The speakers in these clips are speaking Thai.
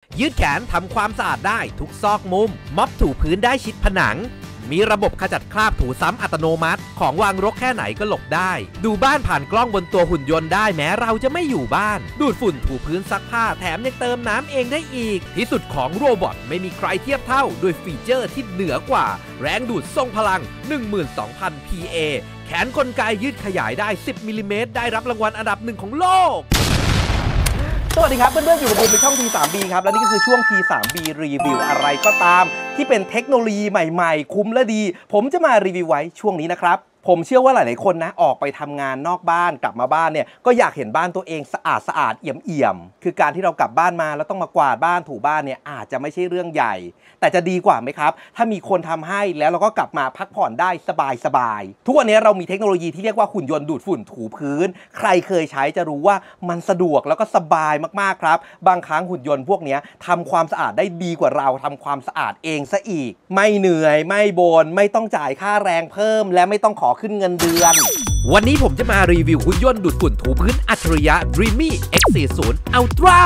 ยืดแขนทำความสะอาดได้ทุกซอกมุมม็อบถูพื้นได้ชิดผนังมีระบบขจัดคราบถูซ้ำอัตโนมัติของวางรกแค่ไหนก็หลบได้ดูบ้านผ่านกล้องบนตัวหุ่นยนต์ได้แม้เราจะไม่อยู่บ้านดูดฝุ่นถูพื้นซักผ้าแถมยังเติมน้ำเองได้อีกที่สุดของโรบอทไม่มีใครเทียบเท่าด้วยฟีเจอร์ที่เหนือกว่าแรงดูดทรงพลัง 12,000 PA แขนกลไกยืดขยายได้10มิลลิเมตรได้รับรางวัลอันดับ1ของโลกสวัสดีครับเพื่อนๆอยู่กับผมในช่อง T3B ครับและนี่ก็คือช่วง T3B รีวิวอะไรก็ตามที่เป็นเทคโนโลยีใหม่ๆคุ้มและดีผมจะมารีวิวไว้ช่วงนี้นะครับผมเชื่อว่าหลายๆคนนะออกไปทำงานนอกบ้านกลับมาบ้านเนี่ยก็อยากเห็นบ้านตัวเองสะอาดเอี่ยมคือการที่เรากลับบ้านมาแล้วต้องมากวาดบ้านถูบ้านเนี่ยอาจจะไม่ใช่เรื่องใหญ่แต่จะดีกว่าไหมครับถ้ามีคนทำให้แล้วเราก็กลับมาพักผ่อนได้สบายทุกวันนี้เรามีเทคโนโลยีที่เรียกว่าหุ่นยนต์ดูดฝุ่นถูพื้นใครเคยใช้จะรู้ว่ามันสะดวกแล้วก็สบายมากๆครับบางครั้งหุ่นยนต์พวกนี้ทำความสะอาดได้ดีกว่าเราทำความสะอาดเองซะอีกไม่เหนื่อยไม่บ่นไม่ต้องจ่ายค่าแรงเพิ่มและไม่ต้องขอขึ้นเงินเดือนวันนี้ผมจะมารีวิวหุ่นยนต์ดูดฝุ่นถูพื้นอัจฉริยะ Dreamy X40 Ultra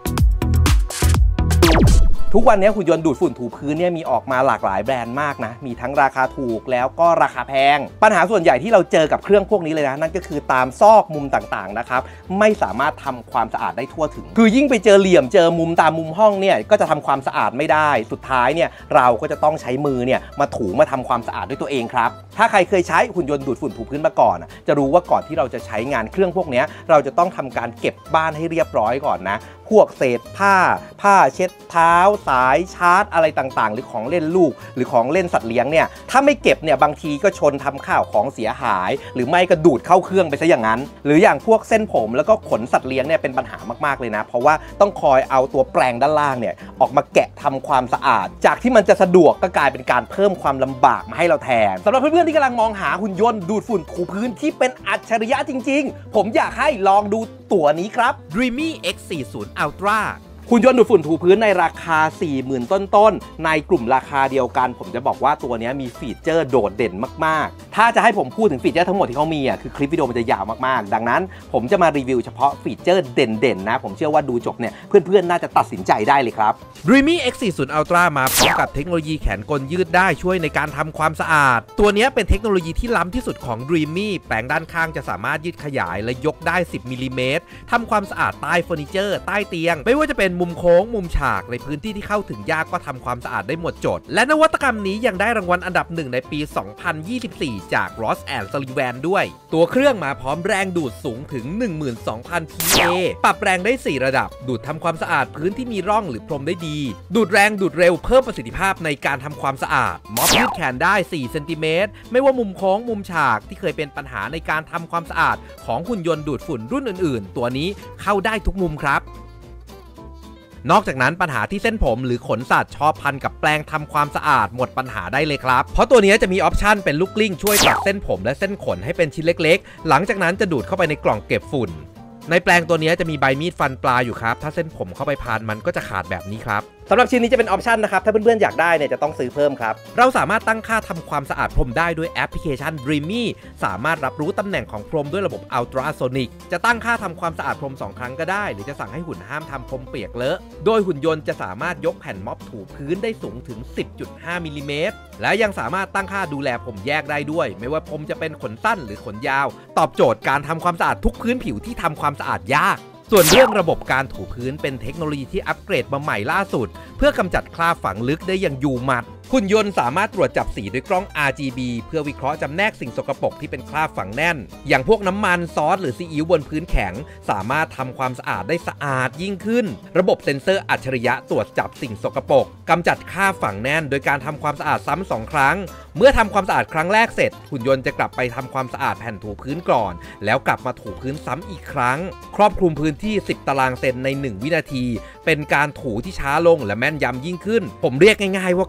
ทุกวันนี้หุ่นยนต์ดูดฝุ่นถูพื้นเนี่ยมีออกมาหลากหลายแบรนด์มากนะมีทั้งราคาถูกแล้วก็ราคาแพงปัญหาส่วนใหญ่ที่เราเจอกับเครื่องพวกนี้เลยนะนั่นก็คือตามซอกมุมต่างๆนะครับไม่สามารถทำความสะอาดได้ทั่วถึงคือยิ่งไปเจอเหลี่ยมเจอมุมตามมุมห้องเนี่ยก็จะทำความสะอาดไม่ได้สุดท้ายเนี่ยเราก็จะต้องใช้มือเนี่ยมาถูมาทำความสะอาดด้วยตัวเองครับถ้าใครเคยใช้หุ่นยนต์ดูดฝุ่นถูพื้นมาก่อนจะรู้ว่าก่อนที่เราจะใช้งานเครื่องพวกนี้เราจะต้องทำการเก็บบ้านให้เรียบร้อยก่อนนะพวกเศษผ้าเช็ดเท้าสายชาร์จอะไรต่างๆหรือของเล่นลูกหรือของเล่นสัตว์เลี้ยงเนี่ยถ้าไม่เก็บเนี่ยบางทีก็ชนทำข้าวของเสียหายหรือไม่ก็ดูดเข้าเครื่องไปซะอย่างนั้นหรืออย่างพวกเส้นผมแล้วก็ขนสัตว์เลี้ยงเนี่ยเป็นปัญหามากๆเลยนะเพราะว่าต้องคอยเอาตัวแปรงด้านล่างเนี่ยออกมาแกะทำความสะอาดจากที่มันจะสะดวกก็กลายเป็นการเพิ่มความลำบากมาให้เราแทนสำหรับเพื่อนๆที่กำลังมองหาหุ่นยนต์ดูดฝุ่นถูพื้นที่เป็นอัจฉริยะจริงๆผมอยากให้ลองดูตัวนี้ครับ Dreamy X40 Ultra หุ่นยนต์ดูดฝุ่นถูพื้นในราคา 40,000 ต้นๆในกลุ่มราคาเดียวกันผมจะบอกว่าตัวนี้มีฟีเจอร์โดดเด่นมากๆถ้าจะให้ผมพูดถึงฟีเจอร์ทั้งหมดที่เขามีคือคลิปวิดีโอมันจะยาวมากๆดังนั้นผมจะมารีวิวเฉพาะฟีเจอร์เด่นๆนะผมเชื่อว่าดูจบเนี่ยเพื่อนๆน่าจะตัดสินใจได้เลยครับ Dreamy X40 Ultra มาพร้อมกับเทคโนโลยีแขนกลยืดได้ช่วยในการทำความสะอาดตัวนี้เป็นเทคโนโลยีที่ล้ำที่สุดของ Dreamy แปลงด้านข้างจะสามารถยืดขยายและยกได้10มิลลิเมตรทำความสะอาดใต้เฟอร์นิเจอร์ใต้เตียงไม่ว่าจะเป็นมุมโค้งมุมฉากในพื้นที่ที่เข้าถึงยากก็ทำความสะอาดได้หมดจดและนวัตกรรมนี้ยังได้รางวัลอันดับ1ในปี 2024 จาก Ross and Sullivan ด้วยตัวเครื่องมาพร้อมแรงดูดสูงถึง 12,000 PA ปรับแรงได้4ระดับดูดทำความสะอาดพื้นที่มีร่องหรือพรมได้ดีดูดแรงดูดเร็วเพิ่มประสิทธิภาพในการทำความสะอาดม็อบยืดแขนได้4เซนติเมตรไม่ว่ามุมโค้งมุมฉากที่เคยเป็นปัญหาในการทำความสะอาดของหุ่นยนต์ดูดฝุ่นรุ่นอื่นๆตัวนี้เข้าได้ทุกมุมครับนอกจากนั้นปัญหาที่เส้นผมหรือขนสัตว์ชอบพันกับแปรงทำความสะอาดหมดปัญหาได้เลยครับเพราะตัวนี้จะมีออปชันเป็นลูกกลิ้งช่วยตัดเส้นผมและเส้นขนให้เป็นชิ้นเล็กๆหลังจากนั้นจะดูดเข้าไปในกล่องเก็บฝุ่นในแปลงตัวนี้จะมีใบมีดฟันปลาอยู่ครับถ้าเส้นผมเข้าไปพานมันก็จะขาดแบบนี้ครับสำหรับชิ้นนี้จะเป็นออปชันนะครับถ้าเพื่อนๆอยากได้เนี่ยจะต้องซื้อเพิ่มครับเราสามารถตั้งค่าทำความสะอาดพรมได้ด้วยแอปพลิเคชัน Dreamy สามารถรับรู้ตำแหน่งของพรมด้วยระบบ Ultrasonic จะตั้งค่าทำความสะอาดพรม2ครั้งก็ได้หรือจะสั่งให้หุ่นห้ามทำพรมเปียกเลอะโดยหุ่นยนต์จะสามารถยกแผ่นม็อบถูพื้นได้สูงถึง 10.5 มิลลิเมตรและยังสามารถตั้งค่าดูแลพรมแยกได้ด้วยไม่ว่าพรมจะเป็นขนสั้นหรือขนยาวตอบโจทย์การทำความสะอาดทุกพื้นผิวที่ทำความสะอาดยากส่วนเรื่องระบบการถูพื้นเป็นเทคโนโลยีที่อัปเกรดมาใหม่ล่าสุดเพื่อกำจัดคราบฝังลึกได้อย่างอยู่หมัดหุ่นยนต์สามารถตรวจจับสีด้วยกล้อง RGB เพื่อวิเคราะห์จำแนกสิ่งสกปรกที่เป็นคราบฝังแน่นอย่างพวกน้ำมันซอสหรือซีอิ๊วบนพื้นแข็งสามารถทำความสะอาดได้สะอาดยิ่งขึ้นระบบเซ็นเซอร์อัจฉริยะตรวจจับสิ่งสกปรกกำจัดคราบฝังแน่นโดยการทำความสะอาดซ้ำ2ครั้งเมื่อทำความสะอาดครั้งแรกเสร็จหุ่นยนต์จะกลับไปทำความสะอาดแผ่นถูพื้นก่อนแล้วกลับมาถูพื้นซ้ำอีกครั้งครอบคลุมพื้นที่10ตารางเซนใน1วินาทีเป็นการถูที่ช้าลงและแม่นยำยิ่งขึ้นผมเรียกง่ายๆว่าการถู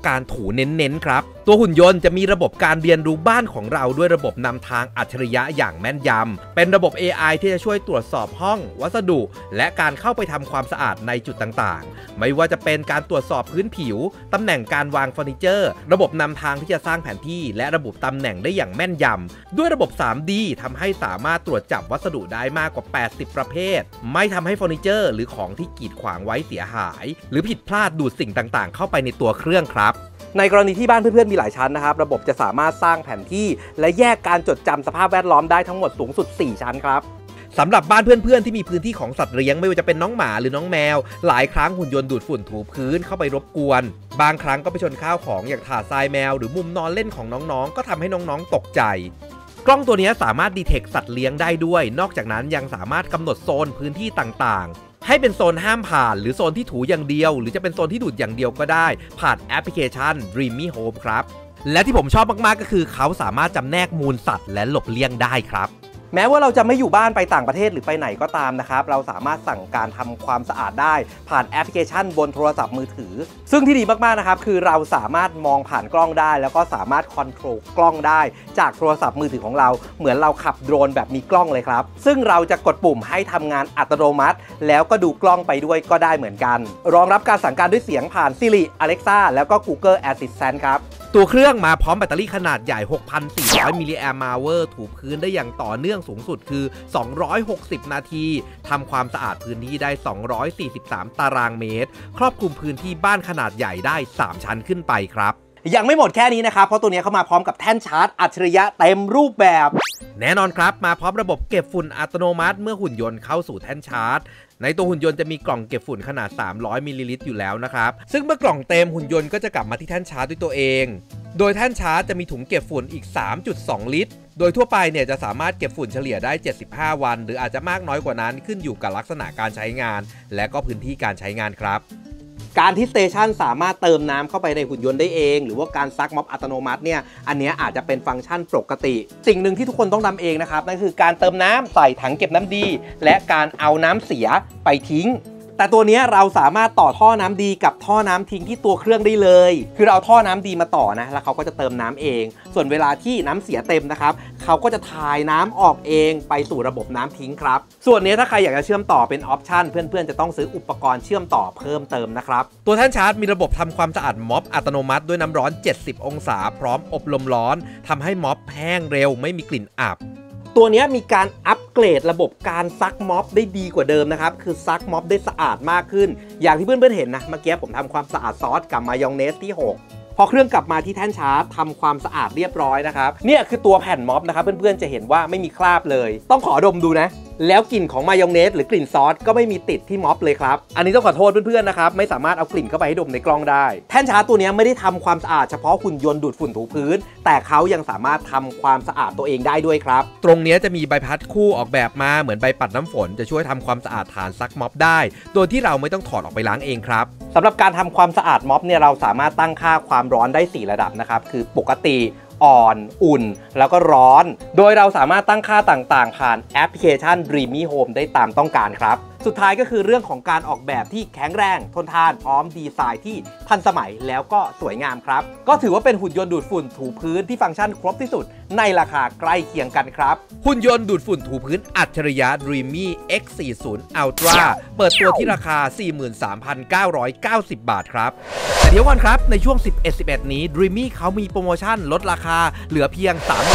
เน้นๆครับตัวหุ่นยนต์จะมีระบบการเรียนรู้บ้านของเราด้วยระบบนำทางอัจฉริยะอย่างแม่นยำเป็นระบบ AI ที่จะช่วยตรวจสอบห้องวัสดุและการเข้าไปทำความสะอาดในจุดต่างๆไม่ว่าจะเป็นการตรวจสอบพื้นผิวตำแหน่งการวางเฟอร์นิเจอร์ระบบนำทางที่จะสร้างแผนที่และระบุตำแหน่งได้อย่างแม่นยำด้วยระบบ 3D ทำให้สามารถตรวจจับวัสดุได้มากกว่า80ประเภทไม่ทำให้เฟอร์นิเจอร์หรือของที่กีดขวางไว้เสียหายหรือผิดพลาดดูดสิ่งต่างๆเข้าไปในตัวเครื่องครับในกรณีที่บ้านเพื่อนๆมีหลายชั้นนะครับระบบจะสามารถสร้างแผนที่และแยกการจดจำสภาพแวดล้อมได้ทั้งหมดสูงสุด4ชั้นครับสำหรับบ้านเพื่อนๆที่มีพื้นที่ของสัตว์เลี้ยงไม่ว่าจะเป็นน้องหมาหรือน้องแมวหลายครั้งหุ่นยนต์ดูดฝุ่นถูพื้นเข้าไปรบกวนบางครั้งก็ไปชนข้าวของอย่างถาดทรายแมวหรือมุมนอนเล่นของน้องๆก็ทำให้น้องๆตกใจกล้องตัวนี้สามารถดีเทคสัตว์เลี้ยงได้ด้วยนอกจากนั้นยังสามารถกำหนดโซนพื้นที่ต่างๆให้เป็นโซนห้ามผ่านหรือโซนที่ถูอย่างเดียวหรือจะเป็นโซนที่ดูดอย่างเดียวก็ได้ผ่านแอปพลิเคชัน Dreamy Home ครับและที่ผมชอบมากๆก็คือเขาสามารถจำแนกมูลสัตว์และหลบเลี่ยงได้ครับแม้ว่าเราจะไม่อยู่บ้านไปต่างประเทศหรือไปไหนก็ตามนะครับเราสามารถสั่งการทำความสะอาดได้ผ่านแอปพลิเคชันบนโทรศัพท์มือถือซึ่งที่ดีมากๆนะครับคือเราสามารถมองผ่านกล้องได้แล้วก็สามารถคอนโทรลกล้องได้จากโทรศัพท์มือถือของเราเหมือนเราขับโดรนแบบมีกล้องเลยครับซึ่งเราจะกดปุ่มให้ทำงานอัตโนมัติแล้วก็ดูกล้องไปด้วยก็ได้เหมือนกันรองรับการสั่งการด้วยเสียงผ่าน Siri Alexa แล้วก็ Google Assistant ครับตัวเครื่องมาพร้อมแบตเตอรี่ขนาดใหญ่ 6,400 มิลลิแอมป์อเวอร์ถูพื้นได้อย่างต่อเนื่องสูงสุดคือ260 นาทีทำความสะอาดพื้นที่ได้243ตารางเมตรครอบคลุมพื้นที่บ้านขนาดใหญ่ได้3ชั้นขึ้นไปครับยังไม่หมดแค่นี้นะครับเพราะตัวนี้เข้ามาพร้อมกับแท่นชาร์จอัจฉริยะเต็มรูปแบบแน่นอนครับมาพร้อมระบบเก็บฝุ่นอัตโนมัติเมื่อหุ่นยนต์เข้าสู่แท่นชาร์จในตัวหุ่นยนต์จะมีกล่องเก็บฝุ่นขนาด300มิลลิลิตรอยู่แล้วนะครับซึ่งเมื่อกล่องเต็มหุ่นยนต์ก็จะกลับมาที่แท่นชาร์จด้วยตัวเองโดยแท่นชาร์จจะมีถุงเก็บฝุ่นอีก 3.2 ลิตรโดยทั่วไปเนี่ยจะสามารถเก็บฝุ่นเฉลี่ยได้75วันหรืออาจจะมากน้อยกว่านั้นขึ้นอยู่กับลักษณะการใช้งานและก็พื้นที่การใช้งานครับการที่สเตชันสามารถเติมน้ำเข้าไปในหุ่นยนต์ได้เองหรือว่าการซักม็อบอัตโนมัติเนี่ยอันนี้อาจจะเป็นฟังก์ชันปกติสิ่งหนึ่งที่ทุกคนต้องทำเองนะครับนั่นคือการเติมน้ำใส่ถังเก็บน้ำดีและการเอาน้ำเสียไปทิ้งแต่ตัวนี้เราสามารถต่อท่อน้ำดีกับท่อน้ำทิ้งที่ตัวเครื่องได้เลยคือเราเอาท่อน้ำดีมาต่อนะแล้วเขาก็จะเติมน้ำเองส่วนเวลาที่น้ำเสียเต็มนะครับเขาก็จะถ่ายน้ำออกเองไปสู่ระบบน้ำทิ้งครับส่วนนี้ถ้าใครอยากจะเชื่อมต่อเป็นออปชันเพื่อนๆจะต้องซื้ออุปกรณ์เชื่อมต่อเพิ่มเติมนะครับตัวแท่นชาร์จมีระบบทำความสะอาดม็อบอัตโนมัติด้วยน้ำร้อน70องศาพร้อมอบลมร้อนทำให้ม็อบแห้งเร็วไม่มีกลิ่นอับตัวนี้มีการอัปเกรดระบบการซักม็อบได้ดีกว่าเดิมนะครับคือซักม็อบได้สะอาดมากขึ้นอย่างที่เพื่อนๆเห็นนะเมื่อกี้ผมทำความสะอาดซอสกับมายองเนสที่6พอเครื่องกลับมาที่แท่นชาร์จทำความสะอาดเรียบร้อยนะครับเนี่ยคือตัวแผ่นม็อบนะครับเพื่อนๆจะเห็นว่าไม่มีคราบเลยต้องขอดมดูนะแล้วกลิ่นของมายองเนสหรือกลิ่นซอสก็ไม่มีติดที่ม็อบเลยครับอันนี้ต้องขอโทษเพื่อนๆนะครับไม่สามารถเอากลิ่นเข้าไปให้ดมในกล้องได้แท่นชาร์จตัวนี้ไม่ได้ทำความสะอาดเฉพาะหุ่นยนต์ดูดฝุ่นถูพื้นแต่เขายังสามารถทำความสะอาดตัวเองได้ด้วยครับตรงนี้จะมีใบพัดคู่ออกแบบมาเหมือนใบปัดน้ำฝนจะช่วยทำความสะอาดฐานซักม็อบได้โดยที่เราไม่ต้องถอดออกไปล้างเองครับสำหรับการทำความสะอาดม็อบเนี่ยเราสามารถตั้งค่าความร้อนได้4ระดับนะครับคือปกติอ่อนอุ่นแล้วก็ร้อนโดยเราสามารถตั้งค่าต่างๆผ่านแอปพลิเคชัน Dreamy Home ได้ตามต้องการครับสุดท้ายก็คือเรื่องของการออกแบบที่แข็งแรงทนทานพร้อมดีไซน์ที่ทันสมัยแล้วก็สวยงามครับก็ถือว่าเป็นหุ่นยนต์ดูดฝุ่นถูพื้นที่ฟังก์ชันครบที่สุดในราคาใกล้เคียงกันครับหุ่นยนต์ดูดฝุ่นถูพื้นอัจฉริยะ Dreamy X40 Ultra เปิดตัวที่ราคา 43,990 บาทครับแต่เดี๋ยวก่อนครับในช่วง 11.11 นี้ Dreamy เขามีโปรโมชั่นลดราคาเหลือเพียง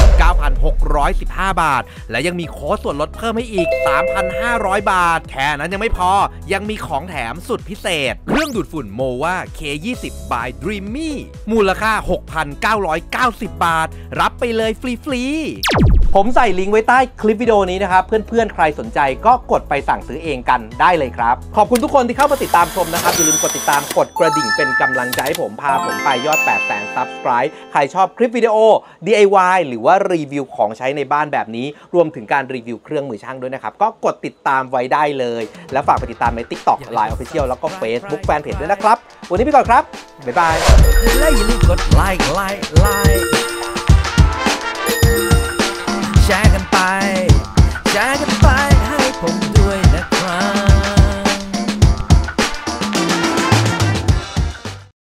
39,615 บาทและยังมีโค้ดส่วนลดเพิ่มให้อีก 3,500 บาทแค่นั้นยังไม่พอยังมีของแถมสุดพิเศษเครื่องดูดฝุ่น MOWA K20 by Dreamy มูลค่า 6,990 บาทรับไปเลยฟรีๆผมใส่ลิงก์ไว้ใต้คลิปวิดีโอนี้นะครับเพื่อนๆใครสนใจก็กดไปสั่งซื้อเองกันได้เลยครับขอบคุณทุกคนที่เข้ามาติดตามชมนะครับอย่าลืมกดติดตามกดกระดิ่งเป็นกำลังใจให้ผมพาผมไปยอด 800,000 Subscribe ใครชอบคลิปวิดีโอ DIY หรือว่ารีวิวของใช้ในบ้านแบบนี้รวมถึงการรีวิวเครื่องมือช่างด้วยนะครับก็กดติดตามไว้ได้เลยและฝากไปติดตามใน TikTok Line Official แล้วก็ Facebook Fanpage ด้วยนะครับวันนี้ไปก่อนครับบ๊ายบายและอย่าลืมกดไลค์แชร์กันไป